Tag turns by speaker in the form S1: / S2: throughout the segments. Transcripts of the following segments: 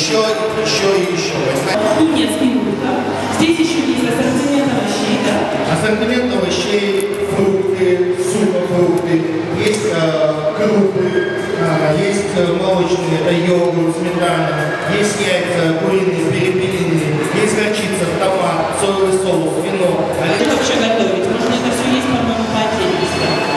S1: еще.
S2: Тунецкий лука. Здесь еще есть ассортимент овощей, да?
S1: Ассортимент овощей, фрукты, сухофрукты, есть крупы, есть молочные, это йогурт, сметана, есть яйца, куриные, перепелиные, есть горчица, томат, соевый соус, вино.
S2: А что вообще готовить? Можно это все есть, по-моему, по отдельности.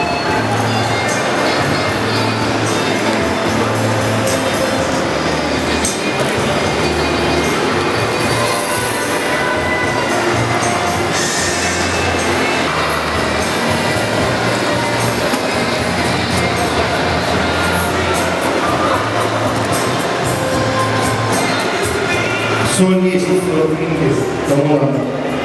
S1: Соль есть, кому надо.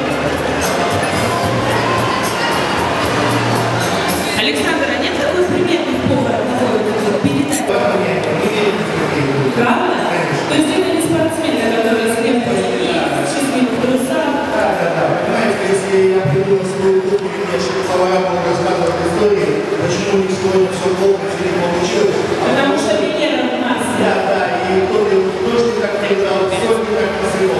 S2: Александр, а нет такой приметный повар, который передать? Правда? То есть это не спортсмены, которые с кем-то чистыми трусами?
S1: Да. Понимаете, если я придумал свою кухню, я шеф-повара буду рассказывать истории, почему не сегодня все плохо, все не получилось.
S2: Потому что Венера у нас.
S1: Да, и кто-то дождь как приезжал, соль как посыпал.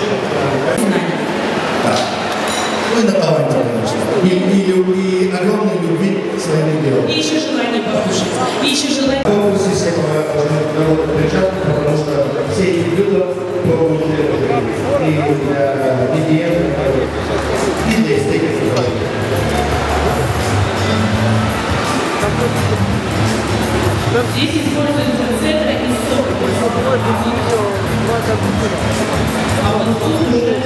S1: Ну и на таланте, конечно. И огромной любви к своему делу.
S2: И еще желание покушать. И еще желание...
S1: Конкурсы всех народных приезжат, потому что все эти блюда пробуют и для диеты, и для эстетики.
S2: Здесь используется цедра и сок. А вот тут уже...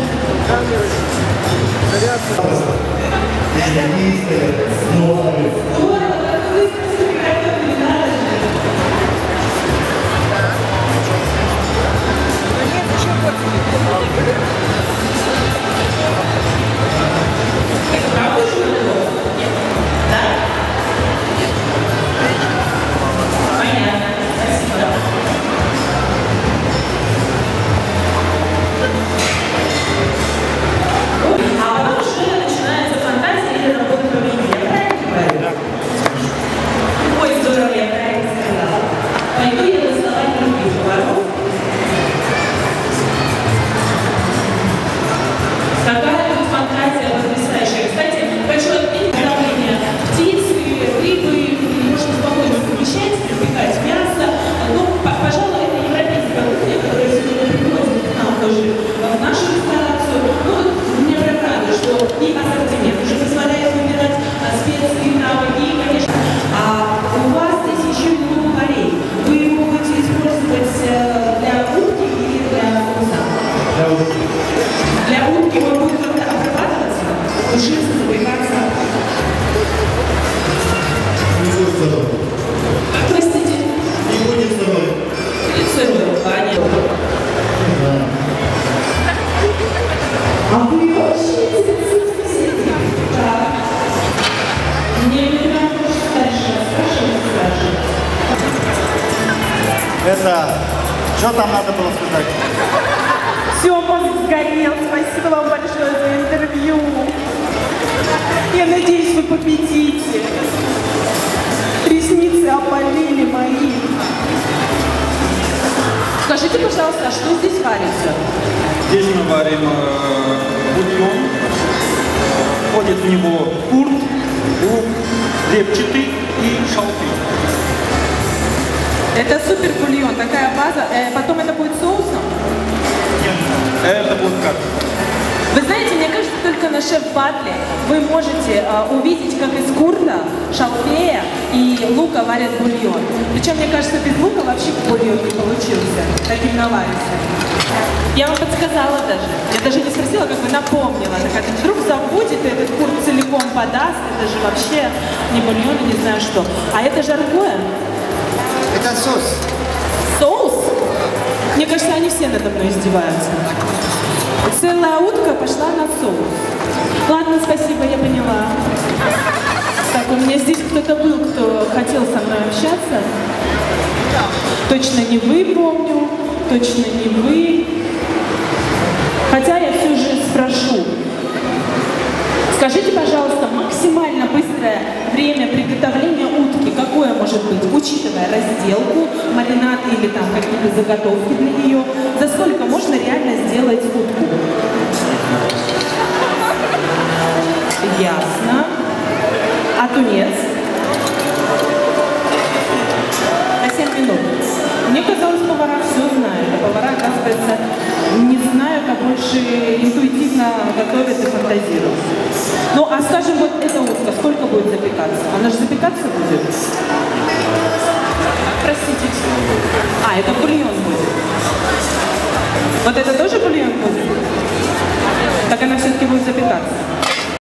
S3: Это... Что там надо было сказать?
S4: Все, мозг сгорел. Спасибо вам большое за интервью. Я надеюсь, вы победите. Ресницы опалили мои.
S2: Скажите, пожалуйста, а что здесь варится?
S3: Здесь мы варим бульон. Входит в него курт, лук, репчатый и шалфей.
S4: Это супер бульон, такая база. Потом это будет соусом?
S3: Нет, это будет как?
S4: Вы знаете, мне кажется, только на шеф-батле вы можете увидеть, как из курта, шалфея и лука варят бульон. Причем, мне кажется, без лука вообще бульон не получился. Таким наварится. Я вам подсказала даже. Я даже не спросила, как бы напомнила. Так это вдруг забудет, и этот курт целиком подаст. Это же вообще не бульон, не знаю что. А это жаркое?
S3: Это соус.
S4: Соус? Мне кажется, они все надо мной издеваются. Целая утка пошла на соус. Ладно, спасибо, я поняла. Так, у меня здесь кто-то был, кто хотел со мной общаться. Точно не вы, помню. Точно не вы. Хотя я все же спрошу. Скажите, пожалуйста, максимально быстрое время приготовления утки какое может быть, учитывая разделку, маринад или там какие-то заготовки для нее? За сколько можно реально сделать утку? Ясно. А тунец? На 7 минут. Мне казалось, повара все знают, а повара, оказывается, не знают, а больше интуитивно готовят и фантазируют. Ну, а скажем, вот эта утка, сколько будет запекаться? Она же запекаться будет? Простите. А, это бульон будет. Вот это тоже бульон будет? Так она все-таки будет запекаться.